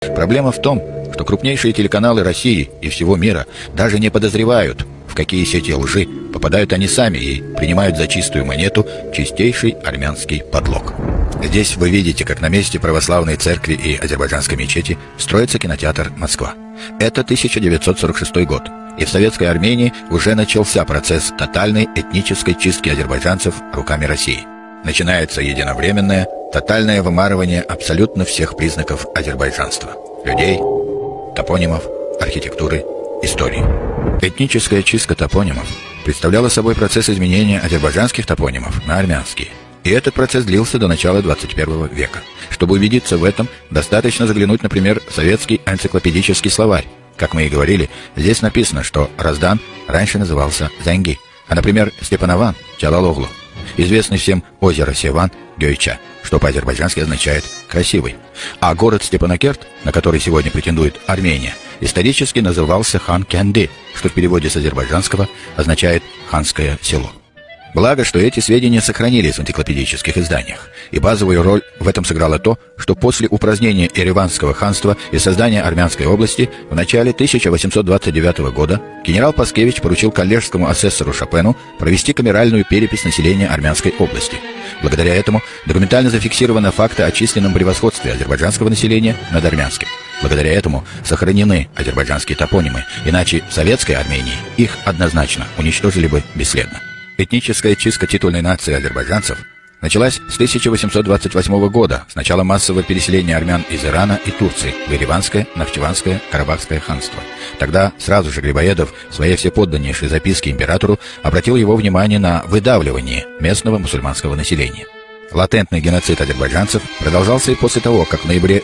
Проблема в том, что крупнейшие телеканалы России и всего мира даже не подозревают, в какие сети лжи попадают они сами и принимают за чистую монету чистейший армянский подлог. Здесь вы видите, как на месте православной церкви и азербайджанской мечети строится кинотеатр «Москва». Это 1946 год, и в советской Армении уже начался процесс тотальной этнической чистки азербайджанцев руками России. Начинается единовременное, тотальное вымарывание абсолютно всех признаков азербайджанства – людей, топонимов, архитектуры, истории. Этническая чистка топонимов представляла собой процесс изменения азербайджанских топонимов на армянские. И этот процесс длился до начала 21 века. Чтобы убедиться в этом, достаточно заглянуть, например, в советский энциклопедический словарь. Как мы и говорили, здесь написано, что Раздан раньше назывался Зенги, а, например, Степанован – Чалалоглу. Известный всем озеро Севан – Гёйча, что по-азербайджански означает «красивый». А город Степанакерт, на который сегодня претендует Армения, исторически назывался Хан-Кенди, что в переводе с азербайджанского означает «ханское село». Благо, что эти сведения сохранились в энциклопедических изданиях, и базовую роль в этом сыграло то, что после упразднения Ереванского ханства и создания Армянской области в начале 1829 года генерал Паскевич поручил коллежскому асессору Шопену провести камеральную перепись населения Армянской области. Благодаря этому документально зафиксированы факты о численном превосходстве азербайджанского населения над армянским. Благодаря этому сохранены азербайджанские топонимы, иначе в советской Армении их однозначно уничтожили бы бесследно. Этническая чистка титульной нации азербайджанцев началась с 1828 года, с начала массового переселения армян из Ирана и Турции в Ереванское, Нахчеванское, Карабахское ханство. Тогда сразу же Грибоедов в своей всеподданнейшей записке императору обратил его внимание на выдавливание местного мусульманского населения. Латентный геноцид азербайджанцев продолжался и после того, как в ноябре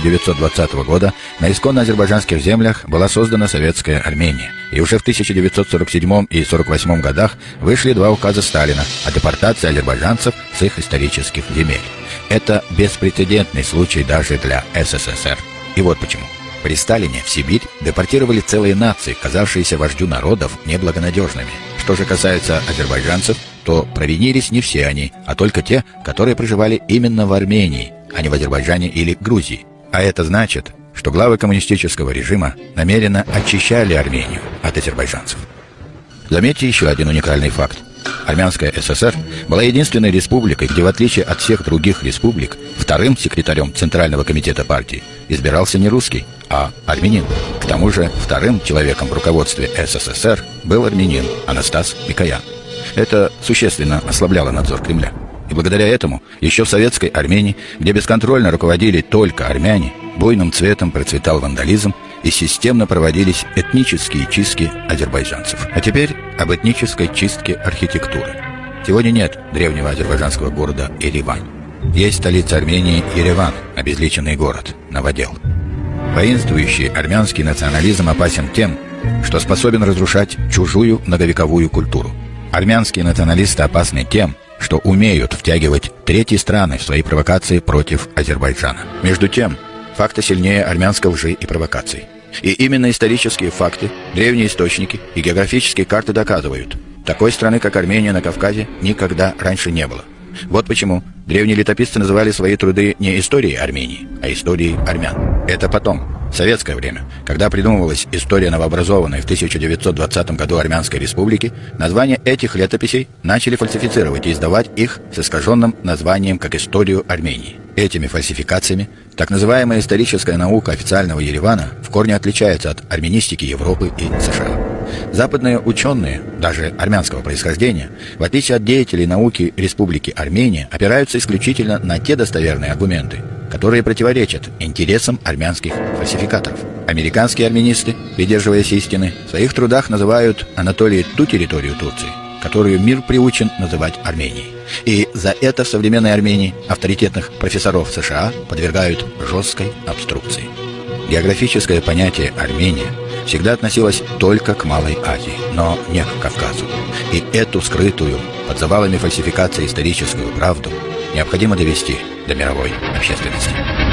1920 года на исконно азербайджанских землях была создана Советская Армения, и уже в 1947 и 1948 годах вышли два указа Сталина о депортации азербайджанцев с их исторических земель. Это беспрецедентный случай даже для СССР. И вот почему. При Сталине в Сибирь депортировали целые нации, казавшиеся вождю народов неблагонадежными. Что же касается азербайджанцев, то провинились не все они, а только те, которые проживали именно в Армении, а не в Азербайджане или Грузии. А это значит, что главы коммунистического режима намеренно очищали Армению от азербайджанцев. Заметьте еще один уникальный факт. Армянская ССР была единственной республикой, где, в отличие от всех других республик, вторым секретарем Центрального комитета партии избирался не русский, а армянин. К тому же вторым человеком в руководстве СССР был армянин Анастас Микоян. Это существенно ослабляло надзор Кремля. И благодаря этому еще в советской Армении, где бесконтрольно руководили только армяне, буйным цветом процветал вандализм и системно проводились этнические чистки азербайджанцев. А теперь об этнической чистке архитектуры. Сегодня нет древнего азербайджанского города Ереван. Есть столица Армении Ереван, обезличенный город, новодел. Воинствующий армянский национализм опасен тем, что способен разрушать чужую многовековую культуру. Армянские националисты опасны тем, что умеют втягивать третьи страны в свои провокации против Азербайджана. Между тем, факты сильнее армянской лжи и провокаций. И именно исторические факты, древние источники и географические карты доказывают, такой страны, как Армения на Кавказе, никогда раньше не было. Вот почему древние летописцы называли свои труды не историей Армении, а историей армян. Это потом, в советское время, когда придумывалась история новообразованной в 1920 году Армянской республики, названия этих летописей начали фальсифицировать и издавать их с искаженным названием как историю Армении. Этими фальсификациями так называемая историческая наука официального Еревана в корне отличается от армянистики Европы и США. Западные ученые, даже армянского происхождения, в отличие от деятелей науки Республики Армения, опираются исключительно на те достоверные аргументы, которые противоречат интересам армянских фальсификаторов. Американские армянисты, придерживаясь истины, в своих трудах называют Анатолией ту территорию Турции, которую мир приучен называть Арменией. И за это в современной Армении авторитетных профессоров США подвергают жесткой обструкции. Географическое понятие «Армения» всегда относилось только к Малой Азии, но не к Кавказу. И эту скрытую под завалами фальсификации историческую правду необходимо довести до мировой общественности.